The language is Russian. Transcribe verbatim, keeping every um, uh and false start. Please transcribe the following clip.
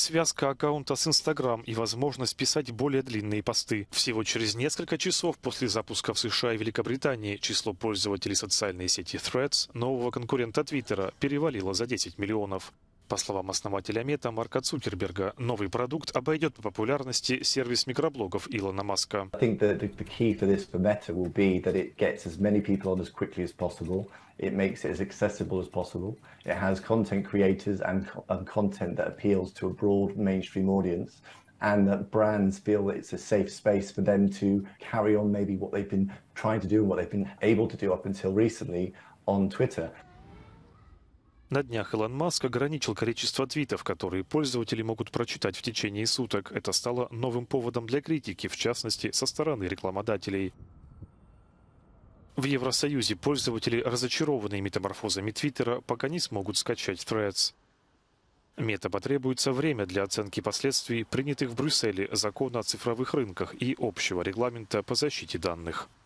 связка аккаунта с Instagram и возможность писать более длинные посты. Всего через несколько часов после запуска в США и Великобритании число пользователей социальной сети Threads, нового конкурента Твиттера, перевалило за десять миллионов. По словам основателя Мета Марка Цукерберга, новый продукт обойдет по популярности сервис микроблогов Илона Маска. I think that the, the key for this for Meta will be that it gets as many people on as quickly as possible. It makes it as accessible as possible. It has content creators and, and content that appeals to a broad mainstream audience, and that brands feel that it's a safe space for them to carry on maybe what they've been trying to do and what they've been able to do up until recently on Twitter. На днях Илон Маск ограничил количество твитов, которые пользователи могут прочитать в течение суток. Это стало новым поводом для критики, в частности, со стороны рекламодателей. В Евросоюзе пользователи, разочарованные метаморфозами Твиттера, пока не смогут скачать Threads. Мета потребуется время для оценки последствий принятых в Брюсселе закона о цифровых рынках и общего регламента по защите данных.